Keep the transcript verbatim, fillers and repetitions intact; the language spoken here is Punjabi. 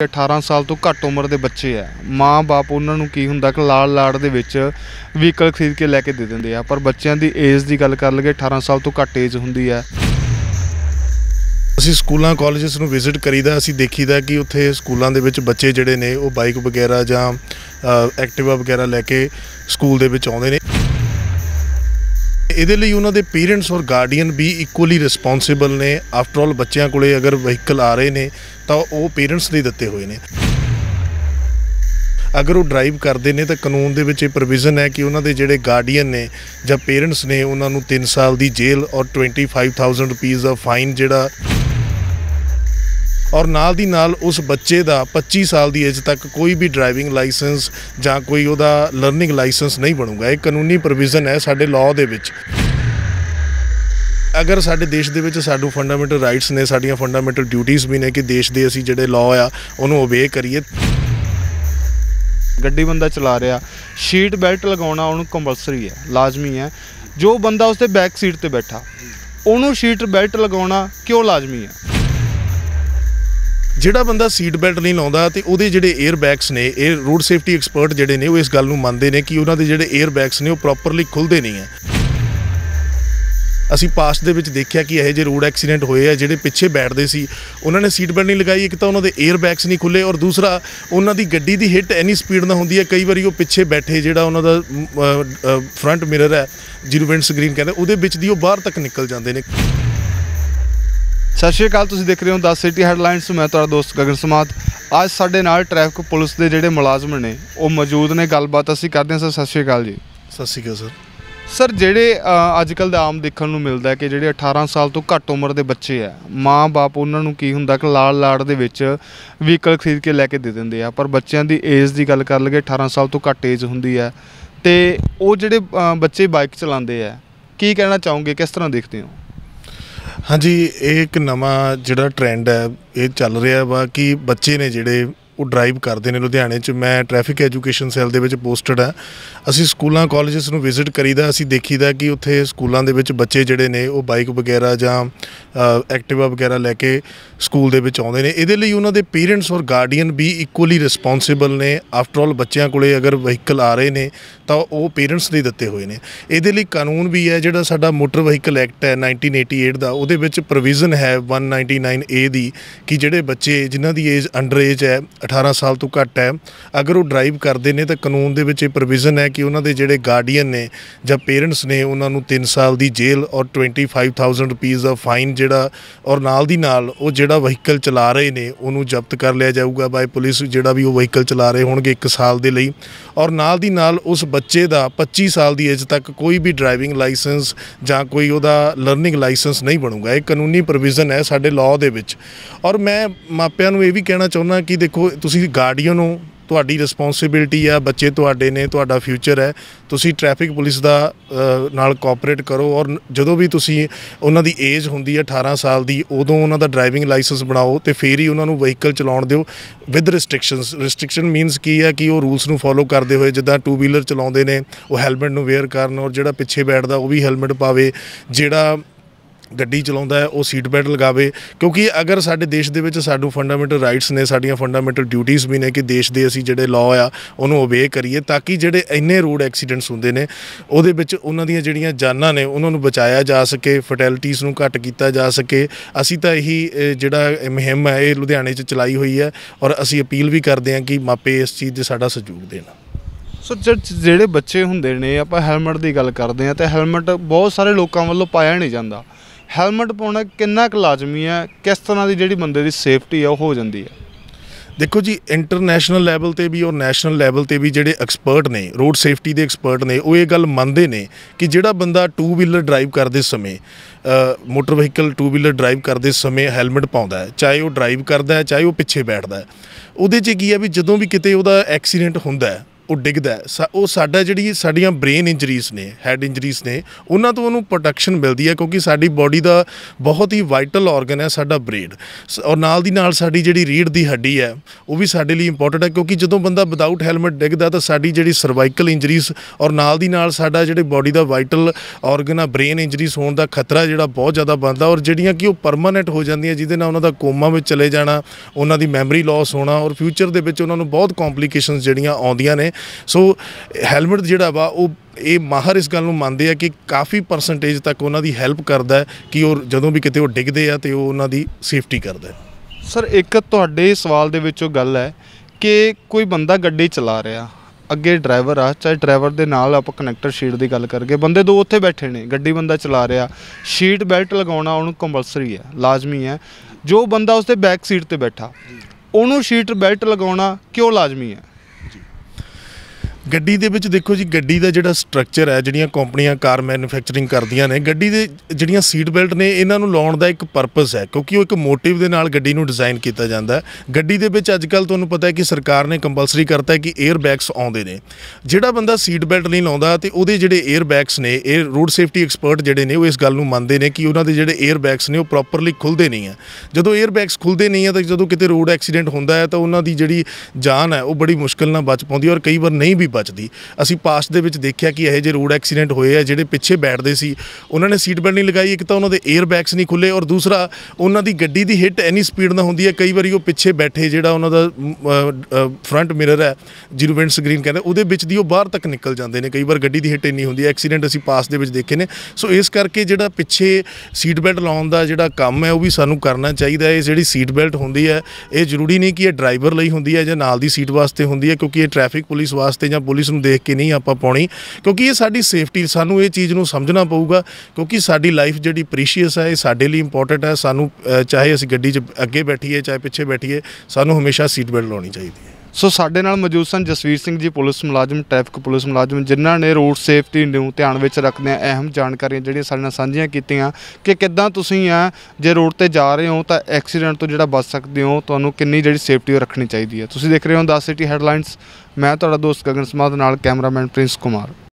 अठारह साल तो घੱਟ उम्र के बच्चे है, माँ बाप उन्होंने की हुंदा कि लाड़ लाड़ दे विच व्हीकल खरीद के लैके दे दिंदे आ, पर बच्चों की एज की गल कर लगे अठारह साल तो घੱਟ एज हुंदी है। ਅਸੀਂ ਸਕੂਲਾਂ ਕਾਲਜਸ ਨੂੰ ਵਿਜ਼ਿਟ ਕਰੀਦਾ, ਅਸੀਂ ਦੇਖੀਦਾ ਕਿ ਉੱਥੇ ਸਕੂਲਾਂ ਦੇ ਵਿੱਚ ਬੱਚੇ ਜਿਹੜੇ ਨੇ ਉਹ ਬਾਈਕ ਵਗੈਰਾ ਜਾਂ ਐਕਟਿਵਾ ਵਗੈਰਾ ਲੈ ਕੇ ਸਕੂਲ ਦੇ ਵਿੱਚ ਆਉਂਦੇ ਨੇ। ਇਹਦੇ ਲਈ ਉਹਨਾਂ ਦੇ ਪੇਰੈਂਟਸ ਔਰ ਗਾਰਡੀਅਨ ਵੀ ਇਕੁਅਲੀ ਰਿਸਪੌਂਸਿਬਲ ਨੇ। ਆਫਟਰ ਆਲ ਬੱਚਿਆਂ ਕੋਲੇ ਅਗਰ ਵਹੀਕਲ ਆ ਰਹੇ ਨੇ ਤਾਂ ਉਹ ਪੇਰੈਂਟਸ ਦੇ ਦਿੱਤੇ ਹੋਏ ਨੇ। अगर वो ड्राइव करते हैं तो कानून दे विच प्रोविजन है कि उन्होंने जोड़े गार्डियन ने या पेरेंट्स ने उन्होंने तीन साल की जेल और ट्वेंटी फाइव थाउजेंड रुपीज़ का फाइन जोड़ा और नाल दी नाल उस बच्चे का पच्ची साल की एज तक कोई भी ड्राइविंग लाइसेंस या कोई उहदा लर्निंग लाइसेंस नहीं बनूगा। एक कानूनी प्रोविजन है साडे लॉ दे विच। अगर साडे देश दे विच साडू फंडामेंटल राइट्स ने, साडियां फंडामेंटल ड्यूटीज़ भी ने कि देश दे असीं जिहड़े लॉ आ उहनूं ओबे करिए। गड्डी बंदा चला रहा, सीट बैल्ट लगाना उन्होंने कंपलसरी है, लाजमी है। जो बंदा उसके बैक सीट पर बैठा उन्होंने सीट बैल्ट लगाना क्यों लाजमी है? ਜਿਹੜਾ ਬੰਦਾ ਸੀਟ ਬੈਲਟ नहीं ਲਾਉਂਦਾ ਤੇ ਉਹਦੇ ਜਿਹੜੇ 에ਅਰ ਬੈਗਸ ਨੇ, ਇਹ ਰੋਡ ਸੇਫਟੀ ਐਕਸਪਰਟ ਜਿਹੜੇ ਨੇ ਉਹ ਇਸ ਗੱਲ ਨੂੰ ਮੰਨਦੇ ਨੇ ਕਿ ਉਹਨਾਂ ਦੇ ਜਿਹੜੇ 에ਅਰ ਬੈਗਸ ਨੇ ਉਹ ਪ੍ਰੋਪਰਲੀ ਖੁੱਲਦੇ ਨਹੀਂ ਹੈ। ਅਸੀਂ ਪਾਸਟ ਦੇ ਵਿੱਚ ਦੇਖਿਆ ਕਿ ਇਹੋ ਜਿਹੇ ਰੋਡ ਐਕਸੀਡੈਂਟ ਹੋਏ ਆ, ਜਿਹੜੇ ਪਿੱਛੇ ਬੈਠਦੇ ਸੀ ਉਹਨਾਂ ਨੇ ਸੀਟ ਬੈਲਟ ਨਹੀਂ ਲਗਾਈ। ਇੱਕ ਤਾਂ ਉਹਨਾਂ ਦੇ 에ਅਰ ਬੈਗਸ ਨਹੀਂ ਖੁੱਲੇ ਔਰ ਦੂਸਰਾ ਉਹਨਾਂ ਦੀ ਗੱਡੀ ਦੀ ਹਿੱਟ ਇੰਨੀ ਸਪੀਡ ਨਾਲ ਹੁੰਦੀ ਹੈ, ਕਈ ਵਾਰੀ ਉਹ ਪਿੱਛੇ ਬੈਠੇ ਜਿਹੜਾ ਉਹਨਾਂ ਦਾ ਫਰੰਟ ਮਿਰਰ ਹੈ ਜਿਹਨੂੰ ਵਿੰਡ ਸਕਰੀਨ ਕਹਿੰਦੇ ਉਹਦੇ ਵਿੱਚ ਦੀ ਉਹ ਬਾਹਰ ਤੱਕ ਨਿਕਲ ਜਾਂਦੇ ਨੇ। सत श्री अकाल, तुसीं देख रहे हो दस सिटी हैडलाइनस। मैं तुहाडा दोस्त गगन समात। अज साडे नाल ट्रैफिक पुलिस के जिहड़े मुलाजम ने वो मौजूद ने, गलबात असीं करदे हां। सर सत श्री अकाल जी। सत श्री अकाल सर। सर जिहड़े अजकल आम देखने को मिलता है कि जिहड़े अठारह साल तो घੱਟ उम्र के बच्चे है, माँ बाप उन्होंने की हुंदा कि लाड़ लाड़ दे विच व्हीकल खरीद के लैके दे दिंदे आ, पर बच्चों की एज की गल कर लगे अठारह साल तो घੱਟ एज हुंदी है ते वो जिहड़े बच्चे बाइक चलाते हैं, की कहना चाहोगे, किस तरह देखते हो? हाँ जी, एक नवा जिहड़ा ट्रेंड है ये चल रहा वा कि बच्चे ने जिहड़े वो ड्राइव करते हैं। लुधियाने च मैं ट्रैफिक एजुकेशन सैल दे विच पोस्टड है। असी स्कूलों कॉलेजेस नूं विजिट करीदा, असी देखीदा कि उत्थे स्कूलों दे विच बच्चे जिहड़े ने वो बाइक वगैरह जां एक्टिवा वगैरह लैके स्कूल दे विच आउंदे ने। इहदे लई उन्हां दे पेरेंट्स और गार्डियन भी इक्वली रिस्पॉन्सिबल ने। आफ्टर ऑल बच्चों कोले अगर वहीकल आ रहे ने तो वो पेरेंट्स दे दित्ते होए ने। इहदे लई कानून भी है जिहड़ा साडा मोटर वहीकल एक्ट है नाइनटीन एटी एट दा, उहदे विच प्रोविजन है वन नाइनटी नाइन ए दी कि जिहड़े बच्चे जिन्हां दी एज अंडर एज है अठारह साल तो घੱਟ है, अगर वो ड्राइव करते हैं तो कानून दे विच प्रोविजन है कि उन्होंने जोड़े गार्डियन ने या पेरेंट्स ने उन्होंने तीन साल की जेल और ट्वेंटी फाइव थाउजेंड रुपीज़ का फाइन जोड़ा और नाल दी नाल वो जोड़ा वहीकल चला रहे ने उन्होंने जब्त कर लिया जाऊगा बाय पुलिस, जोड़ा भी वो वहीकल चला रहे होंगे एक साल के लिए। और नाल दी नाल उस बच्चे का पच्ची साल की एज तक कोई भी ड्राइविंग लाइसेंस या कोई उहदा लर्निंग लाइसेंस नहीं बनूगा। एक कानूनी प्रोविजन है साडे लॉ दे विच। और मैं मापियां नूं ये भी कहना चाहुंदा कि देखो तुसीं गार्डियन हो, तुहाडी रिस्पॉन्सिबिलिटी आ, बच्चे तुहाडे ने, तुहाडा फ्यूचर है, तुसीं ट्रैफिक पुलिस दा नाल कोऑपरेट करो। और जदों भी तुसीं उन्हां दी एज हुंदी है अठारह साल की उदों उन्हां दा ड्राइविंग लाइसेंस बनाओ तो फिर ही उन्हां नूं वहीकल चलाउण दिओ विद रिस्ट्रिक्शनस। रिस्ट्रिक्शन मीनस की है कि वो रूल्स नूं फॉलो करते हुए जिद्दां टू व्हीलर चलाउंदे ने वो हैलमेट नूं वेयर करन और जिहड़ा पिछे बैठदा वो भी हैलमेट पावे, जिहड़ा गड्डी चलाउंदा है वो सीट बैल्ट लगावे। क्योंकि अगर साडे देश दे विच साडू फंडामेंटल राइट्स ने, साडियां फंडामेंटल ड्यूटीज़ भी ने कि देश दे असीं जिहड़े लॉ आ उहनूं ओबे करिए ताकि जिहड़े इन्ने रोड एक्सीडेंट्स हुंदे ने उहदे विच उन्हां दीयां जिहड़ियां जानां ने उन्हां नूं बचाया जा सके, फटैलिटीज़ नूं घट कीता जा सके। असीं तां यही जिहड़ा मुहिम है ये लुधियाने च चलाई हुई है और असीं अपील भी करदे हां कि मापे इस चीज़ दे साडा सहयोग देण। सो ਜਿਹੜੇ ਬੱਚੇ ਹੁੰਦੇ ਨੇ ਆਪਾਂ ਹੈਲਮਟ ਦੀ ਗੱਲ ਕਰਦੇ ਹਾਂ ਤੇ ਹੈਲਮਟ ਬਹੁਤ ਸਾਰੇ ਲੋਕਾਂ ਵੱਲੋਂ ਪਾਇਆ ਨਹੀਂ ਜਾਂਦਾ। ਹੈਲਮਟ ਪਾਉਣਾ ਕਿੰਨਾ ਕੁ ਲਾਜ਼ਮੀ ਹੈ, ਕਿਸ ਤਰ੍ਹਾਂ ਦੀ ਜਿਹੜੀ ਬੰਦੇ ਦੀ ਸੇਫਟੀ ਆ ਉਹ ਹੋ ਜਾਂਦੀ ਹੈ? देखो जी, इंटरनेशनल लैवल पर भी और नैशनल लैवल पर भी जोड़े एक्सपर्ट ने, रोड सेफ्टी के एक्सपर्ट ने, वो ये गल मानते हैं कि जोड़ा बंदा टू व्हीलर ड्राइव करते समय motor vehicle two wheeler drive करते समय हैलमेट पाउंदा है, चाहे वो ड्राइव करता है चाहे वो पिछे बैठता है, उहदे च की है भी जदों भी किते उहदा एक्सीडेंट हुंदा है ਉਹ ਡਿੱਗਦਾ ਹੈ, ਸਾ ਉਹ ਸਾਡਾ ਜਿਹੜੀ ਸਾਡੀਆਂ ਬ੍ਰੇਨ ਇੰਜਰੀਜ਼ ਨੇ, ਹੈਡ ਇੰਜਰੀਜ਼ ਨੇ, ਉਹਨਾਂ ਤੋਂ ਉਹਨੂੰ ਪ੍ਰੋਟੈਕਸ਼ਨ ਮਿਲਦੀ ਹੈ ਕਿਉਂਕਿ ਸਾਡੀ ਬੋਡੀ ਦਾ ਬਹੁਤ ਹੀ ਵਾਈਟਲ ਆਰਗਨ ਹੈ ਸਾਡਾ ਬ੍ਰੇਨ। ਔਰ ਨਾਲ ਦੀ ਨਾਲ ਸਾਡੀ ਜਿਹੜੀ ਰੀੜ੍ਹ ਦੀ ਹੱਡੀ ਹੈ ਉਹ ਵੀ ਸਾਡੇ ਲਈ ਇੰਪੋਰਟੈਂਟ ਹੈ ਕਿਉਂਕਿ ਜਦੋਂ ਬੰਦਾ ਵਿਦਆਊਟ ਹੈਲਮਟ ਡਿੱਗਦਾ ਤਾਂ ਸਾਡੀ ਜਿਹੜੀ ਸਰਵਾਈਕਲ ਇੰਜਰੀਜ਼ ਔਰ ਨਾਲ ਦੀ ਨਾਲ ਸਾਡਾ ਜਿਹੜੇ ਬੋਡੀ ਦਾ ਵਾਈਟਲ ਆਰਗਨ ਆ ਬ੍ਰੇਨ ਇੰਜਰੀਜ਼ ਹੋਣ ਦਾ ਖਤਰਾ ਜਿਹੜਾ ਬਹੁਤ ਜ਼ਿਆਦਾ ਬਣਦਾ ਔਰ ਜਿਹੜੀਆਂ ਕਿ ਉਹ ਪਰਮਾਨੈਂਟ ਹੋ ਜਾਂਦੀਆਂ, ਜਿਹਦੇ ਨਾਲ ਉਹਨਾਂ ਦਾ ਕੋਮਾ ਵਿੱਚ ਚਲੇ ਜਾਣਾ, ਉਹਨਾਂ ਦੀ ਮੈਮਰੀ ਲਾਸ ਹੋਣਾ ਔਰ ਫਿਊਚਰ ਦੇ ਵਿੱਚ ਉਹਨਾਂ ਨੂੰ ਬਹੁਤ ਕੰਪਲਿਕੇਸ਼ਨਸ ਜਿਹੜੀਆਂ ਆਉਂਦੀਆਂ ਨੇ। ਸੋ ਹੈਲਮਟ ਜਿਹੜਾ ਵਾ ਉਹ ਇਹ ਮਾਹਰ ਇਸ ਗੱਲ ਨੂੰ ਮੰਨਦੇ ਆ ਕਿ ਕਾਫੀ ਪਰਸੈਂਟੇਜ ਤੱਕ ਉਹਨਾਂ ਦੀ ਹੈਲਪ ਕਰਦਾ ਹੈ ਕਿ ਉਹ ਜਦੋਂ ਵੀ ਕਿਤੇ ਉਹ ਡਿੱਗਦੇ ਆ ਤੇ ਉਹ ਉਹਨਾਂ ਦੀ ਸੇਫਟੀ ਕਰਦਾ ਹੈ। ਸਰ ਇੱਕ ਤੁਹਾਡੇ ਸਵਾਲ ਦੇ ਵਿੱਚੋਂ ਗੱਲ ਹੈ ਕਿ ਕੋਈ ਬੰਦਾ ਗੱਡੀ ਚਲਾ ਰਿਹਾ, ਅੱਗੇ ਡਰਾਈਵਰ ਆ, ਚਾਹੇ ਡਰਾਈਵਰ ਦੇ ਨਾਲ ਆਪਾਂ ਕਨੈਕਟਰ ਸ਼ੀਟ ਦੀ ਗੱਲ ਕਰਕੇ ਬੰਦੇ ਦੋ ਉੱਥੇ ਬੈਠੇ ਨੇ, ਗੱਡੀ ਬੰਦਾ ਚਲਾ ਰਿਹਾ, ਸ਼ੀਟ ਬੈਲਟ ਲਗਾਉਣਾ ਉਹਨੂੰ ਕੰਪਲਸਰੀ ਹੈ, ਲਾਜ਼ਮੀ ਹੈ। ਜੋ ਬੰਦਾ ਉਸਦੇ ਬੈਕ ਸੀਟ ਤੇ ਬੈਠਾ ਉਹਨੂੰ ਸ਼ੀਟ ਬੈਲਟ ਲਗਾਉਣਾ ਕਿਉਂ ਲਾਜ਼ਮੀ ਹੈ? ਗੱਡੀ ਦੇ ਵਿੱਚ ਦੇਖੋ ਜੀ, ਗੱਡੀ ਦਾ ਜਿਹੜਾ ਸਟਰਕਚਰ ਹੈ, ਜਿਹੜੀਆਂ ਕੰਪਨੀਆਂ ਕਾਰ ਮੈਨੂਫੈਕਚਰਿੰਗ ਕਰਦੀਆਂ ਨੇ, ਗੱਡੀ ਦੇ ਜਿਹੜੀਆਂ ਸੀਟ ਬੈਲਟ ਨੇ ਇਹਨਾਂ ਨੂੰ ਲਾਉਣ ਦਾ ਇੱਕ ਪਰਪਸ ਹੈ ਕਿਉਂਕਿ ਉਹ ਇੱਕ ਮੋਟਿਵ ਦੇ ਨਾਲ ਗੱਡੀ ਨੂੰ ਡਿਜ਼ਾਈਨ ਕੀਤਾ ਜਾਂਦਾ ਹੈ। ਗੱਡੀ ਦੇ ਵਿੱਚ ਅੱਜ ਕੱਲ੍ਹ ਤੁਹਾਨੂੰ ਪਤਾ ਹੈ ਕਿ ਸਰਕਾਰ ਨੇ ਕੰਪਲਸਰੀ ਕਰਤਾ ਹੈ ਕਿ 에ਅਰ ਬੈਗਸ ਆਉਂਦੇ ਨੇ। ਜਿਹੜਾ ਬੰਦਾ ਸੀਟ ਬੈਲਟ ਨਹੀਂ ਲਾਉਂਦਾ ਤੇ ਉਹਦੇ ਜਿਹੜੇ 에ਅਰ ਬੈਗਸ ਨੇ, ਇਹ ਰੋਡ ਸੇਫਟੀ ਐਕਸਪਰਟ ਜਿਹੜੇ ਨੇ ਉਹ ਇਸ ਗੱਲ ਨੂੰ ਮੰਨਦੇ ਨੇ ਕਿ ਉਹਨਾਂ ਦੇ ਜਿਹੜੇ 에ਅਰ ਬੈਗਸ ਨੇ ਉਹ ਪ੍ਰੋਪਰਲੀ ਖੁੱਲ੍ਹਦੇ ਨਹੀਂ ਆ। ਜਦੋਂ 에ਅਰ ਬੈਗਸ ਖੁੱਲ੍ਹਦੇ ਨਹੀਂ ਆ ਤਾਂ ਜਦੋਂ ਕਿਤੇ ਰੋਡ ਐਕਸੀਡੈਂਟ ਹੁੰਦਾ ਹੈ ਤਾਂ ਉਹਨਾਂ ਦੀ ਜਿਹੜੀ ਜਾਨ ਹੈ ਉਹ ਬੜੀ ਮੁਸ਼ਕਿਲ ਨਾਲ ਬਚ ਪਾਉਂਦੀ ਔਰ ਕਈ ਵਾਰ ਨਹੀਂ ਵੀ ਬਚਦੀ। ਅਸੀਂ ਪਾਸਟ ਦੇ ਵਿੱਚ ਦੇਖਿਆ ਕਿ ਇਹੋ ਜਿਹੇ ਰੋਡ ਐਕਸੀਡੈਂਟ ਹੋਏ ਆ, ਜਿਹੜੇ ਪਿੱਛੇ ਬੈਠਦੇ ਸੀ ਉਹਨਾਂ ਨੇ ਸੀਟ ਬੈਲਟ ਨਹੀਂ ਲਗਾਈ, ਇੱਕ ਤਾਂ ਉਹਨਾਂ ਦੇ 에ਅਰ ਬੈਗਸ ਨਹੀਂ ਖੁੱਲੇ ਔਰ ਦੂਸਰਾ ਉਹਨਾਂ ਦੀ ਗੱਡੀ ਦੀ ਹਿੱਟ ਇੰਨੀ ਸਪੀਡ ਨਾਲ ਹੁੰਦੀ ਹੈ, ਕਈ ਵਾਰੀ ਉਹ ਪਿੱਛੇ ਬੈਠੇ ਜਿਹੜਾ ਉਹਨਾਂ ਦਾ ਫਰੰਟ ਮਿਰਰ ਹੈ ਜਿਹਨੂੰ ਵਿੰਡ ਸਕਰੀਨ ਕਹਿੰਦੇ, ਉਹਦੇ ਵਿੱਚ ਦੀ ਉਹ ਬਾਹਰ ਤੱਕ ਨਿਕਲ ਜਾਂਦੇ ਨੇ। ਕਈ ਵਾਰ ਗੱਡੀ ਦੀ ਹਿੱਟ ਇੰਨੀ ਹੁੰਦੀ ਹੈ, ਐਕਸੀਡੈਂਟ ਅਸੀਂ ਪਾਸ ਦੇ ਵਿੱਚ ਦੇਖੇ ਨੇ। ਸੋ ਇਸ ਕਰਕੇ ਜਿਹੜਾ ਪਿੱਛੇ ਸੀਟ ਬੈਲਟ ਲਾਉਣ ਦਾ ਜਿਹੜਾ ਕੰਮ ਹੈ ਉਹ ਵੀ ਸਾਨੂੰ ਕਰਨਾ ਚਾਹੀਦਾ ਹੈ। ਇਹ ਜਿਹੜੀ ਸੀਟ ਬੈਲਟ ਹੁੰਦੀ ਹੈ ਇਹ ਜ਼ਰੂਰੀ ਨਹੀਂ ਕਿ ਇਹ ਡਰਾਈਵਰ ਲਈ ਹੁੰਦੀ ਹੈ ਜਾਂ ਨਾਲ ਦੀ ਸੀਟ ਵਾਸਤੇ ਹੁੰਦੀ ਹੈ, ਕਿਉਂਕਿ ਇਹ ਟ੍ਰੈਫਿਕ ਪੁਲਿਸ ਵਾਸਤੇ ਜਾਂ ਪੁਲਿਸ ਨੂੰ ਦੇਖ ਕੇ ਨਹੀਂ ਆਪਾਂ ਪਾਉਣੀ, ਕਿਉਂਕਿ ਇਹ ਸਾਡੀ ਸੇਫਟੀ, ਸਾਨੂੰ ਇਹ ਚੀਜ਼ ਨੂੰ ਸਮਝਣਾ ਪਊਗਾ ਕਿਉਂਕਿ ਸਾਡੀ ਲਾਈਫ ਜਿਹੜੀ ਪ੍ਰੀਸ਼ੀਅਸ ਹੈ ਇਹ ਸਾਡੇ ਲਈ ਇੰਪੋਰਟੈਂਟ ਹੈ। ਸਾਨੂੰ ਚਾਹੇ ਅਸੀਂ ਗੱਡੀ 'ਚ ਅੱਗੇ ਬੈਠੀਏ ਚਾਹੇ ਪਿੱਛੇ ਬੈਠੀਏ, ਸਾਨੂੰ ਹਮੇਸ਼ਾ ਸੀਟ ਬੈਲਟ ਲਾਉਣੀ ਚਾਹੀਦੀ ਹੈ। ਸੋ ਸਾਡੇ ਨਾਲ ਮੌਜੂਦ ਸਨ ਜਸਵੀਰ ਸਿੰਘ ਜੀ, ਪੁਲਿਸ ਮੁਲਾਜ਼ਮ, ਟ੍ਰੈਫਿਕ ਪੁਲਿਸ ਮੁਲਾਜ਼ਮ, ਜਿਨ੍ਹਾਂ ਨੇ ਰੋਡ ਸੇਫਟੀ ਨੂੰ ਧਿਆਨ ਵਿੱਚ ਰੱਖਦਿਆਂ ਅਹਿਮ ਜਾਣਕਾਰੀਆਂ ਜਿਹੜੀਆਂ ਸਾਡੇ ਨਾਲ ਸਾਂਝੀਆਂ ਕੀਤੀਆਂ ਕਿ ਕਿੱਦਾਂ ਤੁਸੀਂ ਆ ਜੇ ਰੋਡ ਤੇ ਜਾ ਰਹੇ ਹੋ ਤਾਂ ਐਕਸੀਡੈਂਟ ਤੋਂ ਜਿਹੜਾ ਬਚ ਸਕਦੇ ਹੋ, ਤੁਹਾਨੂੰ ਕਿੰਨੀ ਜਿਹੜੀ ਸੇਫਟੀ ਉਹ ਰੱਖਣੀ ਚਾਹੀਦੀ ਹੈ। ਤੁਸੀਂ ਦੇਖ ਰਹੇ ਹੋ ਦਸ ਸਿਟੀ ਹੈਡਲਾਈਨਸ, ਮੈਂ ਤੁਹਾਡਾ ਦੋਸਤ ਗਗਨ ਸਮਾਧ, ਨਾਲ ਕੈਮਰਾਮੈਨ ਪ੍ਰਿੰਸ ਕੁਮਾਰ।